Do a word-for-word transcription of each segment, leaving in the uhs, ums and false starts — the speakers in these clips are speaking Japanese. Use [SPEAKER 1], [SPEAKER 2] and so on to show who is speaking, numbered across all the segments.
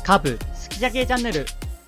[SPEAKER 1] カープ好きじゃけいチャンネル。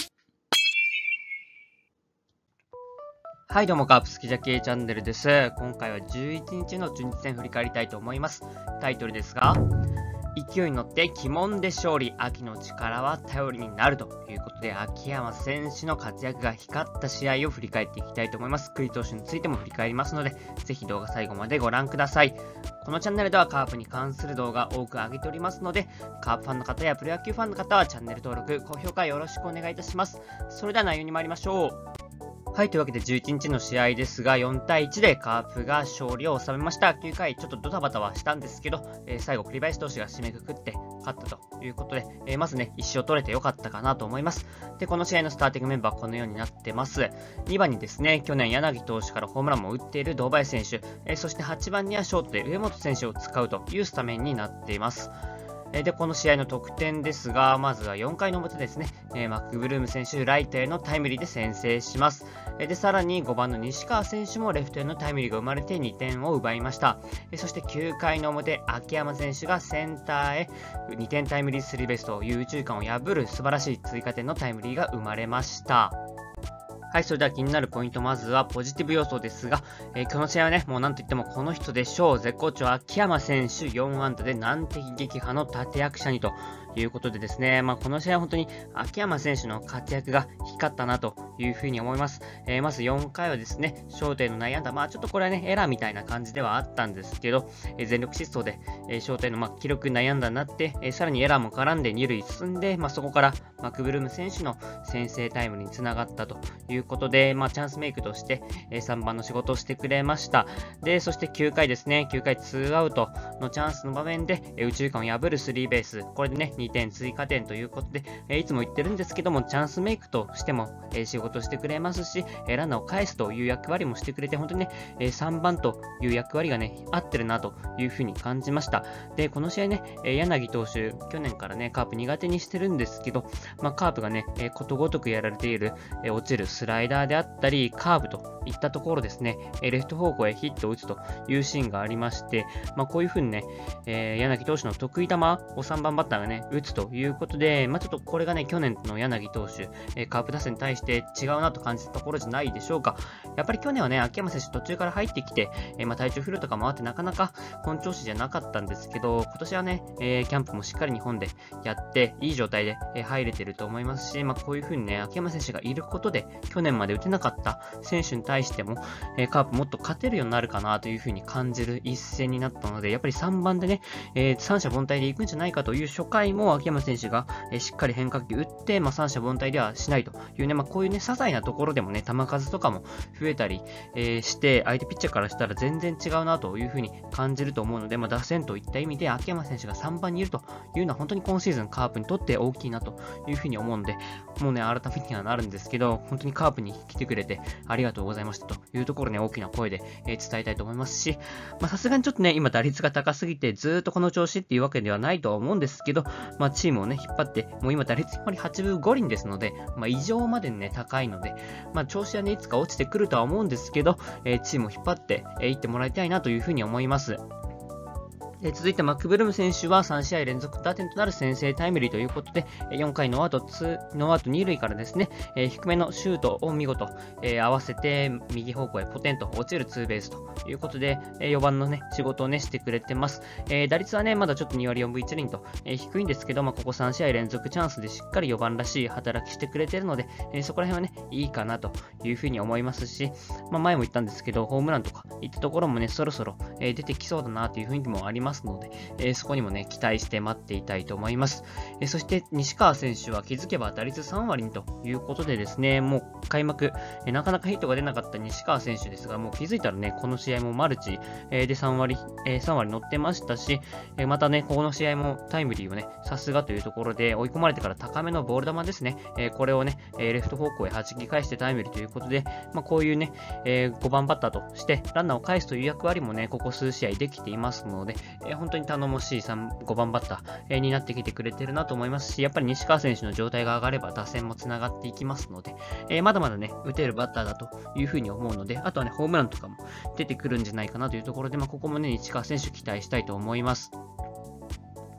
[SPEAKER 1] はいどうも、カープ好きじゃけいチャンネルです。今回はじゅういちにちの中日戦振り返りたいと思います。タイトルですが、勢いに乗って鬼門で勝利、秋の力は頼りになるということで、秋山選手の活躍が光った試合を振り返っていきたいと思います。栗投手についても振り返りますので、ぜひ動画最後までご覧ください。このチャンネルではカープに関する動画多く上げておりますので、カープファンの方やプロ野球ファンの方はチャンネル登録、高評価よろしくお願いいたします。それでは内容に参りましょう。はい、というわけでじゅういちにちの試合ですが、よんたいいちでカープが勝利を収めました。きゅうかい、ちょっとドタバタはしたんですけど、えー、最後、栗林投手が締めくくって勝ったということで、えー、まずね、いち勝取れてよかったかなと思います。で、この試合のスターティングメンバーはこのようになってます。にばんにですね、去年柳投手からホームランも打っている堂林選手、えー、そしてはちばんにはショートで上本選手を使うというスタメンになっています。で、この試合の得点ですが、まずはよんかいの表ですね、えー、マックブルーム選手、ライトへのタイムリーで先制します。で、さらにごばんの西川選手もレフトへのタイムリーが生まれてにてんを奪いました。そしてきゅうかいの表、秋山選手がセンターへにてんタイムリースリーベースという右中間を破る素晴らしい追加点のタイムリーが生まれました。はい、それでは気になるポイント、まずはポジティブ要素ですが、えー、この試合はね、もうなんといってもこの人でしょう。絶好調秋山選手よんあんだで難敵撃破の立役者にということでですね、まあ、この試合は本当に秋山選手の活躍が光ったなというふうに思います。えー、まずよんかいはですね、ショートへの内野安打、まあちょっとこれはね、エラーみたいな感じではあったんですけど、えー、全力疾走で、えー、ショートへのまあ記録内野安打になって、えー、さらにエラーも絡んでに塁進んで、まあ、そこからマクブルーム選手の先制タイムにつながったということで、まあ、チャンスメイクとして、えー、さんばんの仕事をしてくれました。で、そしてきゅうかいですね、きゅうかいツーアウトのチャンスの場面で、えー、右中間を破るスリーベース、これでね、にてん追加点ということで、えー、いつも言ってるんですけども、チャンスメイクとしても、えー、仕事してくれますし、えー、ランナーを返すという役割もしてくれて、本当にね、えー、さんばんという役割がね、合ってるなというふうに感じました。で、この試合ね、えー、柳投手、去年からね、カープ苦手にしてるんですけど、まあ、カープがね、えー、ことごとくやられている、えー、落ちるスライダーであったり、カーブといったところですね、えー、レフト方向へヒットを打つというシーンがありまして、まあ、こういうふうにね、えー、柳投手の得意球をさんばんバッターがね、打つということで、まあ、ちょっとこれがね、去年の柳投手、えー、カープ打線に対して違うなと感じたところじゃないでしょうか。やっぱり去年はね、秋山選手途中から入ってきて、えー、まあ体調不良とかもあってなかなか本調子じゃなかったんですけど、今年はね、えー、キャンプもしっかり日本でやって、いい状態で、えー、入れてると思いますし、まあこういう風にね、秋山選手がいることで、去年まで打てなかった選手に対しても、えー、カープもっと勝てるようになるかなという風に感じる一戦になったので、やっぱりさんばんでね、えー、三者凡退で行くんじゃないかという初回も秋山選手が、えー、しっかり変化球打って、まあ三者凡退ではしないというね、まあこういうね、些細なところでもね、球数とかも増えたり、えー、して、相手ピッチャーからしたら全然違うなという風に感じると思うので、まあ打線といった意味で秋山選手がさんばんにいるというのは本当に今シーズンカープにとって大きいなという風に思うので、もうね、改めてにはなるんですけど、本当にカープに来てくれてありがとうございましたというところね、大きな声で、えー、伝えたいと思いますし、まあさすがにちょっとね、今打率が高すぎてずーっとこの調子っていうわけではないとは思うんですけど、まあチームをね、引っ張って、もう今打率やっぱりはちぶごりんですので、まあ異常までね、高いので、まあ調子はね、いつか落ちてくるとは思うんですけど、えー、チームを引っ張ってい、えー、ってもらいたいなというふうに思います。え続いてマックブルーム選手はさんしあい連続打点となる先制タイムリーということで、よんかいノーアウトノーアウトに塁からですね、えー、低めのシュートを見事、えー、合わせて右方向へポテンと落ちるツーベースということで、えー、よばんのね、仕事をね、してくれてます。えー、打率はね、まだちょっとにわりよんぶいちりんと、えー、低いんですけど、まあ、ここさんしあい連続チャンスでしっかりよばんらしい働きしてくれてるので、えー、そこら辺はね、いいかなというふうに思いますし、まあ、前も言ったんですけど、ホームランとかいったところもね、そろそろ、えー、出てきそうだなという雰囲気もありますので、えー、そこにもね、期待して待っていたいと思います。えー、そして西川選手は気づけば打率さんわりにということでですね、もう開幕、えー、なかなかヒットが出なかった西川選手ですが、もう気づいたらね、この試合もマルチ、えー、でさんわり、えー、さんわり乗ってましたし、えー、またね、この試合もタイムリーをね、さすがというところで追い込まれてから高めのボール球ですね、えー、これをね、えー、レフト方向へ弾き返してタイムリーということで、まあ、こういうね、えー、ごばんバッターとしてランナーを返すという役割もね、ここ数試合できていますので、えー、本当に頼もしいごばんバッター、えー、になってきてくれてるなと思いますし、やっぱり西川選手の状態が上がれば打線もつながっていきますので、えー、まだまだね、打てるバッターだというふうに思うので、あとはね、ホームランとかも出てくるんじゃないかなというところで、まあ、ここもね、西川選手期待したいと思います。続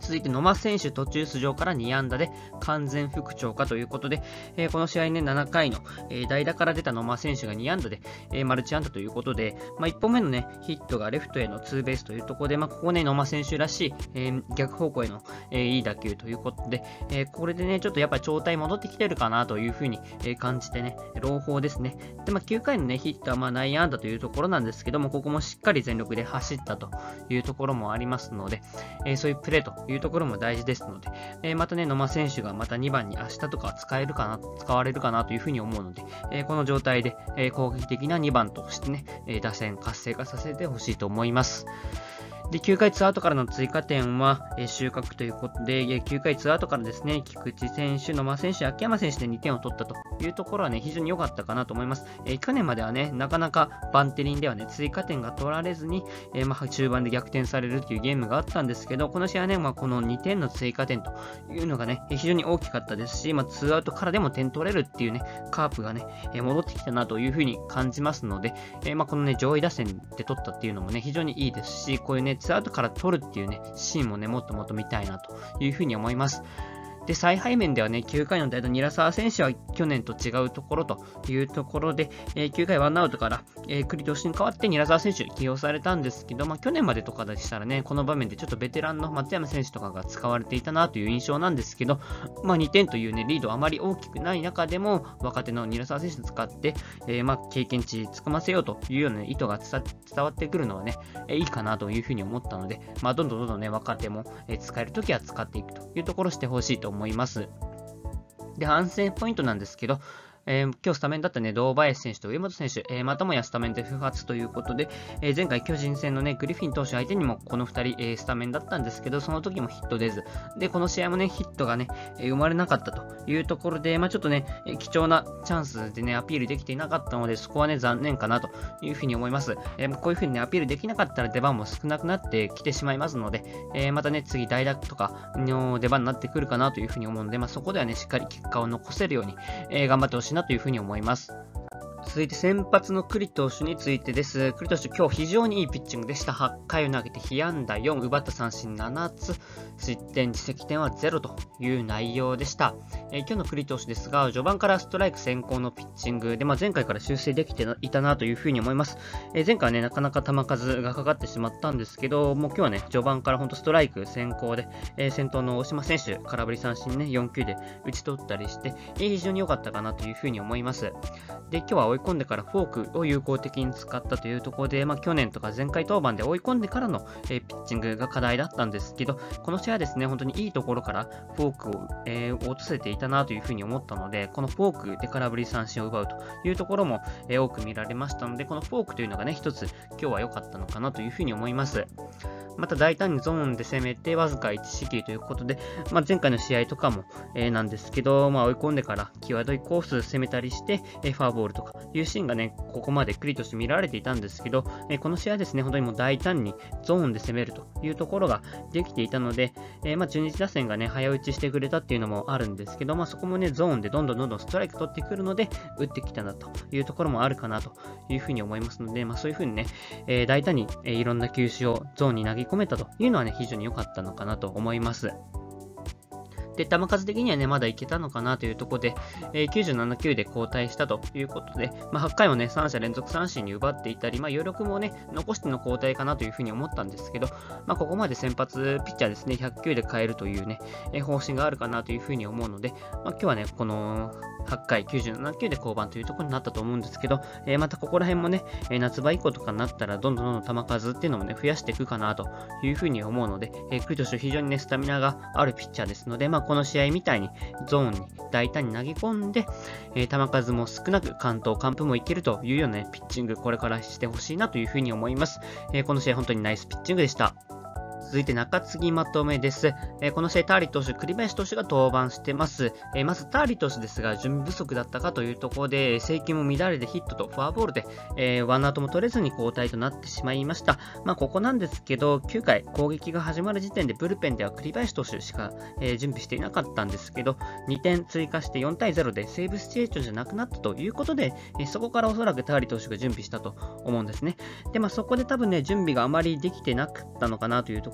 [SPEAKER 1] 続いて野間選手途中出場からに安打で完全復調かということで、えー、この試合ね、ななかいの、えー、代打から出た野間選手がに安打で、えー、マルチ安打ということで、まあ、いっぽんめのね、ヒットがレフトへのツーベースというところで、まあ、ここね、野間選手らしい、えー、逆方向への、えー、いい打球ということで、えー、これでね、ちょっとやっぱり状態戻ってきてるかなというふうに、えー、感じてね、朗報ですね。で、まあ、きゅうかいのね、ヒットはまあ内野安打というところなんですけども、ここもしっかり全力で走ったというところもありますので、えー、そういうプレーというところも大事ですので、えー、またね、野間選手がまたにばんに明日とか使えるかな、使われるかなというふうに思うので、えー、この状態で、えー、攻撃的なにばんとしてね、えー、打線活性化させてほしいと思います。で、きゅうかいツーアウトからの追加点は、えー、収穫ということで、えー、きゅうかいツーアウトからですね、菊池選手、野間選手、秋山選手でにてんを取ったというところはね、非常に良かったかなと思います。えー、去年まではね、なかなかバンテリンではね、追加点が取られずに、えー、まあ、中盤で逆転されるというゲームがあったんですけど、この試合はね、まあ、このにてんの追加点というのがね、非常に大きかったですし、まあ、ツーアウトからでも点取れるっていうね、カープがね、えー、戻ってきたなというふうに感じますので、えー、まあ、このね、上位打線で取ったっていうのもね、非常にいいですし、こういうね、ツーアウトから取るっていうね、シーンもね、もっともっと見たいなというふうに思います。で、采配面ではね、きゅうかいの代打、韮澤選手は去年と違うところというところで、えー、きゅうかいワンアウトから、えー、栗投手に代わって韮澤選手起用されたんですけど、まあ、去年までとかでしたらね、この場面でちょっとベテランの松山選手とかが使われていたなという印象なんですけど、まあ、にてんというね、リードあまり大きくない中でも、若手の韮澤選手を使って、えー、まあ、経験値つかませようというような、ね、意図が伝わってくるのはね、えー、いいかなというふうに思ったので、まあ、どんどんどんどんね、若手も、えー、使えるときは使っていくというところをしてほしいと思います。で、反省ポイントなんですけど、えー、今日スタメンだったね、堂林選手と上本選手、えー、またもやスタメンで不発ということで、えー、前回巨人戦のね、グリフィン投手相手にもこのふたり、えー、スタメンだったんですけど、その時もヒット出ず、で、この試合もね、ヒットがね、えー、生まれなかったというところで、まあちょっとね、えー、貴重なチャンスでね、アピールできていなかったので、そこはね、残念かなというふうに思います。えー、こういうふうにね、アピールできなかったら出番も少なくなってきてしまいますので、えー、またね、次代打とかの出番になってくるかなというふうに思うので、まあそこではね、しっかり結果を残せるように、えー、頑張ってほしいなというふうに思います。続いて先発の栗投手についてです。栗投手、今日非常にいいピッチングでした。はちかいを投げて被安打よん、奪った三振ななつ、失点、自責点はゼロという内容でした。えー、今日の栗投手ですが、序盤からストライク先行のピッチングで、まあ、前回から修正できていたなというふうに思います。えー、前回はね、なかなか球数がかかってしまったんですけど、もう今日はね、序盤から本当ストライク先行で、えー、先頭の大島選手、空振り三振ね、よんきゅうで打ち取ったりして、えー、非常に良かったかなというふうに思います。で、今日は追い込んでからフォークを有効的に使ったというところで、まあ、去年とか前回登板で追い込んでからの、えー、ピッチングが課題だったんですけど、この試合はですね、本当にいいところからフォークを、えー、落とせていたなというふうに思ったので、このフォークで空振り三振を奪うというところも、えー、多く見られましたので、このフォークというのがね、一つ今日は良かったのかなというふうに思います。また大胆にゾーンで攻めてわずかいち四球ということで、まあ、前回の試合とかも、えー、なんですけど、まあ、追い込んでから際どいコース攻めたりして、えー、フォアボールとかいうシーンがね、ここまでクリとして見られていたんですけど、えー、この試合ですね、本当にもう大胆にゾーンで攻めるというところができていたので、えー、まあ中日打線がね、早打ちしてくれたっていうのもあるんですけど、まあ、そこもね、ゾーンでどんどんどんどんストライク取ってくるので、打ってきたなというところもあるかなというふうに思いますので、まあ、そういうふうにね、えー、大胆に、えー、いろんな球種をゾーンに投げ込めたというのはね、非常に良かったのかなと思います。で、球数的にはね、まだいけたのかなというところで、えー、きゅうじゅうななきゅうで交代したということで、まあ、はちかいをね、さん者連続三振に奪っていたり、まあ、余力もね、残しての交代かなというふうに思ったんですけど、まあ、ここまで先発ピッチャーですね、ひゃくきゅうで変えるというね、えー、方針があるかなというふうに思うので、まあ、今日はね、このはちかい、きゅうじゅうななきゅうで降板というところになったと思うんですけど、えー、またここら辺もね、えー、夏場以降とかになったら、どんどんどんどん球数っていうのもね、増やしていくかなというふうに思うので、えー、栗投手非常にね、スタミナがあるピッチャーですので、まあ、この試合みたいにゾーンに大胆に投げ込んで、えー、球数も少なく完投完封もいけるというような、ね、ピッチングこれからしてほしいなというふうに思います。えー、この試合本当にナイスピッチングでした。続いて中継ぎまとめです。えー、この試合、ターリ投手、栗林投手が登板してます。えー、まずターリ投手ですが、準備不足だったかというところで、制球も乱れてヒットとフォアボールで、えー、ワンアウトも取れずに交代となってしまいました。まあ、ここなんですけど、きゅうかい攻撃が始まる時点でブルペンでは栗林投手しか、えー、準備していなかったんですけど、にてん追加してよんたいゼロでセーブシチュエーションじゃなくなったということで、えー、そこからおそらくターリ投手が準備したと思うんですね。で、まあ、そこで多分ね、準備があまりできてなかったのかなというところ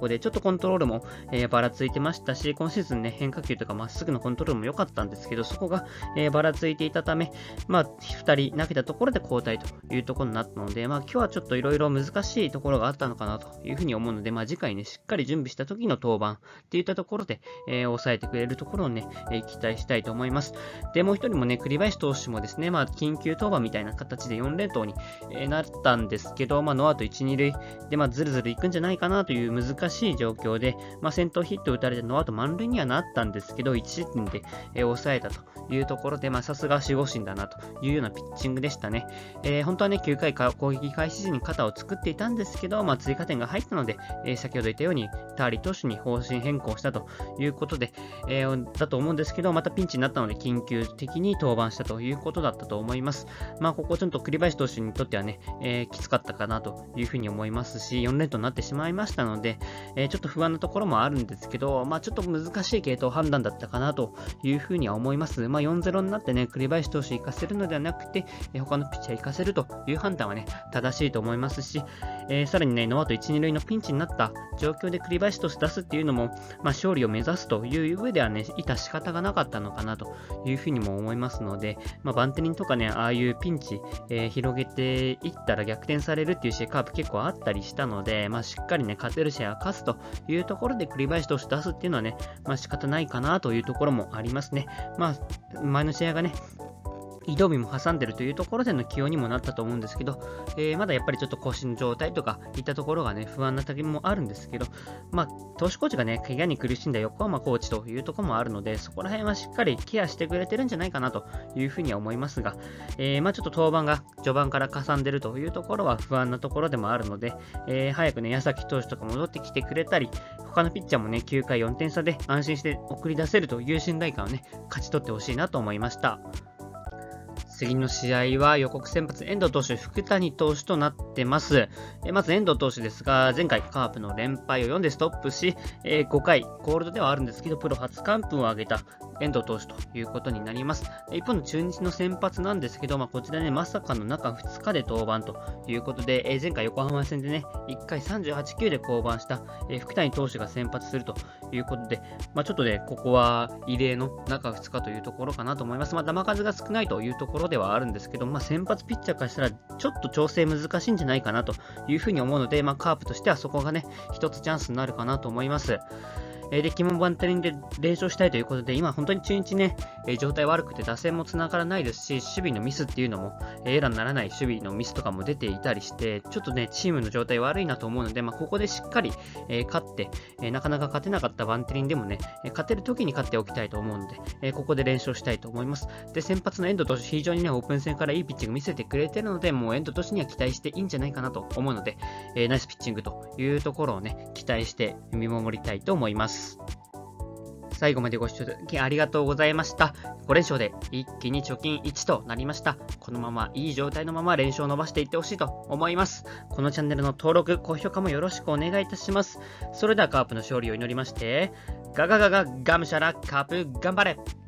[SPEAKER 1] こで、ちょっとコントロールも、えー、ばらついてましたし、今シーズンね、変化球とかまっすぐのコントロールも良かったんですけど、そこが、えー、ばらついていたため、まあ、ふたり投げたところで交代というところになったので、まあ、今日はちょっといろいろ難しいところがあったのかなというふうに思うので、まあ、次回ね、しっかり準備した時の登板っていったところで、えー、抑えてくれるところをね、えー、期待したいと思います。で、もう一人もね、栗林投手もですね、まあ、緊急登板みたいな形でよん連投に、えー、なったんですけど、まあ、ノーアウトいち、に塁で、まあ、ずるずるいくんじゃないかなという難しい状況で、まあ、先頭ヒット打たれてノーアウト満塁にはなったんですけど、いち失点で、えー、抑えたというところで、まあ、さすが守護神だなというようなピッチングでしたね。えー、本当はね、きゅうかいか攻撃開始時に肩を作っていたんですけど、まあ、追加点が入ったので、えー、先ほど言ったように、ターリー投手に方針変更したということで、えー、だと思うんですけど、またピンチになったので、緊急的に登板したということだったと思います。まあ、ここちょっと栗林投手にとってはね、えー、きつかったかなというふうに思いますし、よん連投になってしまいましたので、えー、ちょっと不安なところもあるんですけど、まあ、ちょっと難しい系統判断だったかなというふうには思います。まあ、よんたいゼロになってね、栗林投手活かせるのではなくて、えー、他のピッチャー活かせるという判断はね、正しいと思いますし、えー、さらにね、ノーアウトいち、に塁のピンチになった状況で栗林投手出すっていうのも、まあ、勝利を目指すという上ではね、致し方がなかったのかなというふうにも思いますので、まあ、バンテリンとかね、ああいうピンチ、えー、広げていったら逆転されるっていう試合カープ結構あったりしたので、まあ、しっかりね、勝てる試合は勝つというところで栗林投手出すっていうのはね、まあ、仕方ないかなというところもありますね。まあ、前の試合がね、移動日も挟んでるというところでの起用にもなったと思うんですけど、えー、まだやっぱりちょっと腰の状態とかいったところがね、不安な時もあるんですけど、まあ、投手コーチがね、怪我に苦しんだ横浜コーチというところもあるので、そこら辺はしっかりケアしてくれてるんじゃないかなというふうには思いますが、えー、まあちょっと登板が序盤からかさんでるというところは不安なところでもあるので、えー、早くね、矢崎投手とか戻ってきてくれたり、他のピッチャーもね、きゅうかいよんてん差で安心して送り出せるという信頼感をね、勝ち取ってほしいなと思いました。次の試合は予告先発、遠藤投手、福谷投手となってます。えまず遠藤投手ですが、前回カープの連敗をよんでストップし、えー、ごかい、コールドではあるんですけど、プロ初完封を挙げた遠藤投手ということになります。一方の中日の先発なんですけど、まあ、こちらね、まさかの中ふつかで登板ということで、えー、前回横浜戦でね、いっかいさんじゅうはちきゅうで降板した、えー、福谷投手が先発するということで、まあ、ちょっとね、ここは異例の中ふつかというところかなと思います。まあ、球数が少ないというところではあるんですけど、まあ、先発ピッチャーからしたらちょっと調整難しいんじゃないかなというふうに思うので、まあ、カープとしてはそこがね、一つチャンスになるかなと思います。えー、で、キモンバンテリンで連勝したいということで、今本当に中日ね、えー、状態悪くて打線も繋がらないですし、守備のミスっていうのも、えー、エラーにならない守備のミスとかも出ていたりして、ちょっとね、チームの状態悪いなと思うので、まあ、ここでしっかり、えー、勝って、えー、なかなか勝てなかったバンテリンでもね、えー、勝てる時に勝っておきたいと思うので、えー、ここで連勝したいと思います。で、先発の遠藤投手、非常にね、オープン戦からいいピッチング見せてくれてるので、もう遠藤投手には期待していいんじゃないかなと思うので、えー、ナイスピッチングというところをね、期待して見守りたいと思います。最後までご視聴いただきありがとうございました。ご連勝で一気に貯金いちとなりました。このままいい状態のまま連勝を伸ばしていってほしいと思います。このチャンネルの登録、高評価もよろしくお願いいたします。それではカープの勝利を祈りまして、ガガガガガムシャラカープ頑張れ！